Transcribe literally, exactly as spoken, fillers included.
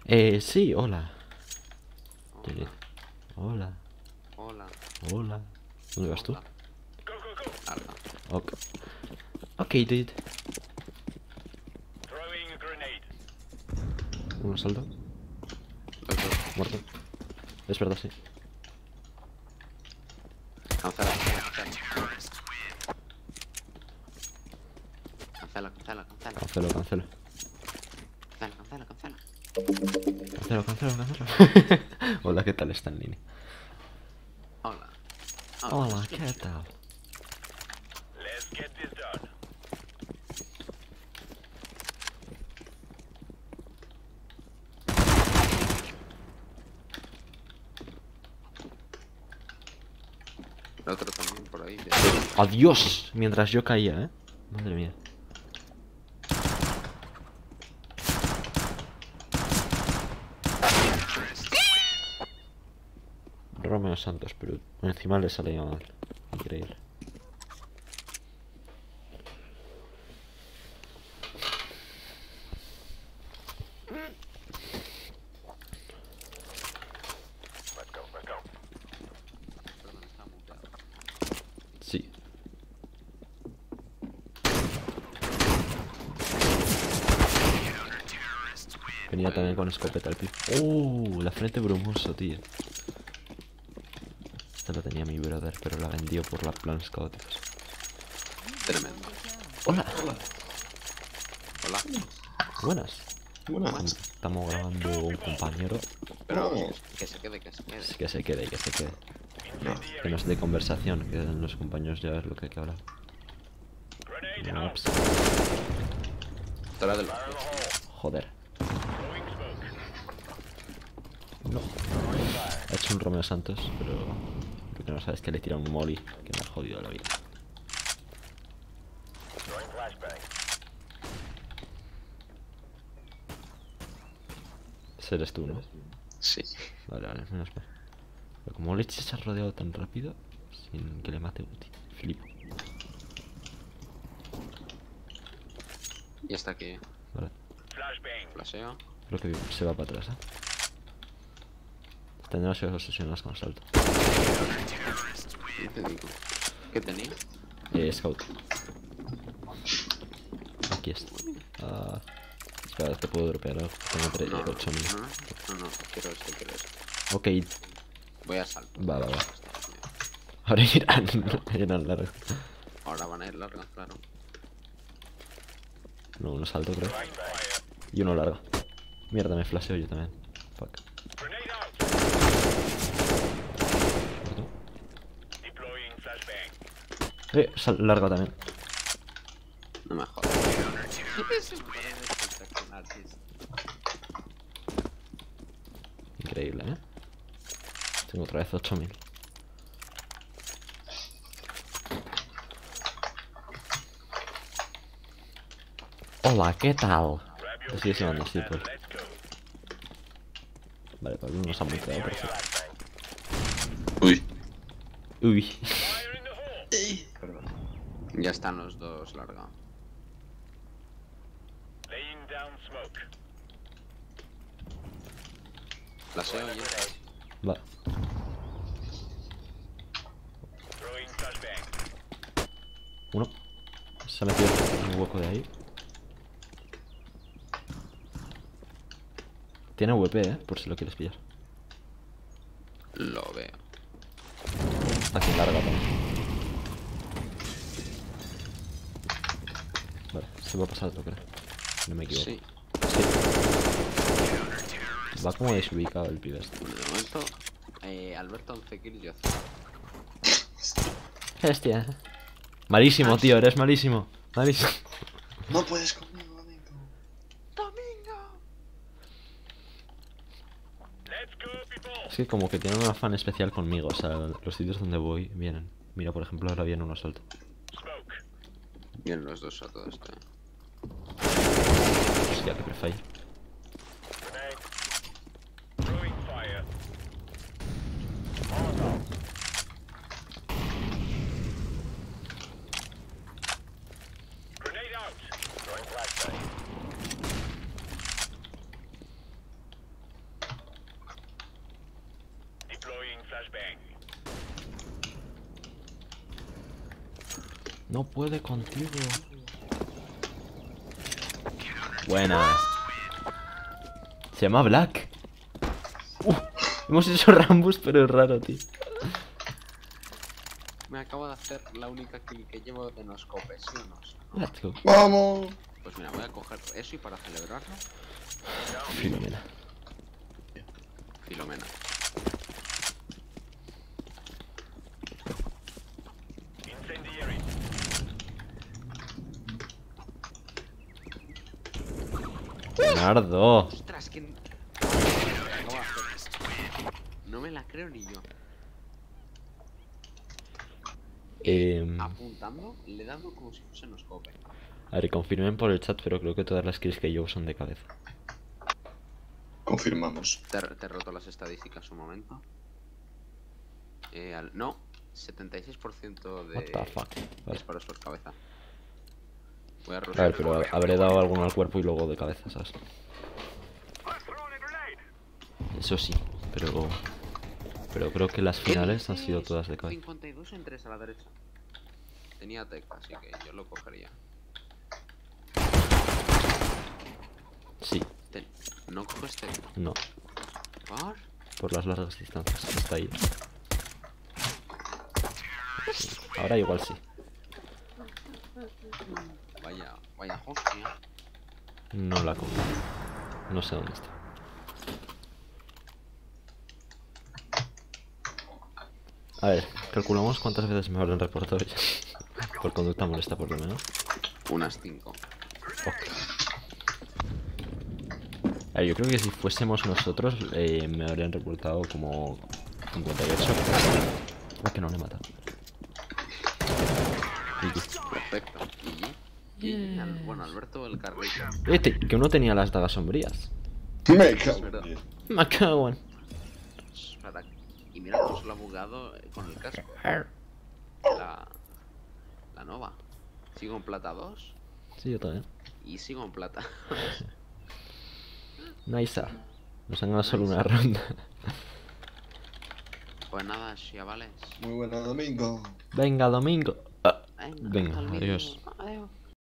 Eh, sí, hola. Hola. Hola. Hola. Hola. ¿Dónde vas tú? Hola. Larga. Ok. Ok, dude. Un asalto. Los dos. Muerto. Es verdad, sí. Cancela, cancela. Cancela, cancela, cancela. Cancelo, cancelo. Cancela, cancela, cancela. Cancelo, cancelo, cancelo. Hola, ¿qué tal está en línea? Hola. Hola, ¿qué tal? El otro también por ahí. De... Adiós. Mientras yo caía, ¿eh? Madre mía. Romeo Santos, pero encima le salía mal. Increíble. Perdón, estaba muteado. Sí. Venía también con escopeta el pibe. ¡Oh! La frente brumoso, tío. Esta la tenía mi brother, pero la vendió por las planes caóticos. Tremendo. Hola. Hola. Buenas. Buenas. Estamos grabando un compañero. Pero No. que se quede, que se quede. Que se quede, que se quede. No. Que nos dé conversación, que los compañeros ya es lo que hay que hablar. Ups. Tora de los Joder. No. Ha hecho un Romeo Santos, pero lo que no sabes es que le tira un molly que me ha jodido la vida. Ese eres tú, ¿no? Sí. Vale, vale, menos mal. Pero como le se ha rodeado tan rápido, sin que le mate Uti. Flipo. Y hasta aquí. Vale. Flaseo. Creo que se va para atrás, ¿eh? Tendrás que obsesionados con salto. ¿Qué te digo? ¿Qué tenía? Eh, scout. Aquí está. Ah, espera, te puedo dropear algo. Tengo No, no, ocho mil. no, no, no, quiero este, quiero este. Ok, Voy a salto. va, va, va. Ahora irán, irán largo. Ahora van a ir largas, claro. No, uno salto, creo. Y uno largo. Mierda, me flasheo yo también. Fuck. Eh, sal larga también. No me jodas. Increíble, ¿eh? Tengo otra vez ocho mil. Hola, ¿qué tal? Te sigue llamando así, pues. Vale, pues nos han buceado, perfecto. Uy. Uy. Perdón. Ya están los dos larga. Flaseo y entras. Va. Uno. Se ha metido en un hueco de ahí. Tiene V P, eh, por si lo quieres pillar. Lo veo. Aquí larga también. Vale, se va a pasar otro, creo. Si no me equivoco. Sí. Sí. Va como desubicado el pibe este. Bueno, de momento, eh, Alberto once kills y cero. Hostia. Malísimo, tío, eres malísimo. Malísimo. No puedes conmigo, amigo. Es que como que tienen un afán especial conmigo. O sea, los sitios donde voy vienen. Mira, por ejemplo, ahora viene un asalto. Bien los dos a todo esto. eh. Hostia, que prefall. No puede contigo. Buenas. Se llama Black. Uh, hemos hecho Rambus, pero es raro, tío. Me acabo de hacer la única kill que llevo de no scope, ¿sí o no? Let's go. ¡Vamos! Pues mira, voy a coger eso y para celebrarlo, Filomena. Filomena. Leonardo. Ostras, que... Acabo de hacer. No me la creo ni yo. Eh, Apuntando, le he dado como si fuese no scope. a ver, confirmen por el chat, pero creo que todas las kills que llevo son de cabeza. Confirmamos. Te, te he roto las estadísticas un momento. Eh, al- no, setenta y seis por ciento de What the fuck. Vale. disparos por cabeza. Voy a A rushear. ver, pero habré dado alguno al cuerpo y luego de cabeza, ¿sabes? Eso sí, pero... Pero creo que las ¿Qué finales han dices? sido todas de cabeza. cincuenta y dos en tres a la derecha. Tenía tech, así que yo lo cogería. Sí, Ten- ¿No coges tech? no, ¿Por? por las largas distancias. Está ahí. Sí, ahora igual sí. Vaya, vaya hostia. No la cojo. No sé dónde está. A ver, calculamos cuántas veces me abren reportores. Por conducta molesta, por lo menos. Unas cinco. Ok. A ver, yo creo que si fuésemos nosotros, eh, me habrían reportado como cincuenta y ocho. Ah, que no le he matado. Perfecto. Y, y al- bueno, Alberto el carrito. Este, que uno tenía las dagas sombrías. Me cago verdad. en diez. Me cago en. Espera, y mira cómo se lo ha bugado eh, con el casco. La, la Nova. Sigo en plata dos Sí, yo también. y sigo en plata. Nice. Nos han ganado solo una ronda. Pues nada, chavales. Muy buena domingo. Venga, domingo. Ah, Venga, venga, hasta el vídeo. adiós. Adiós.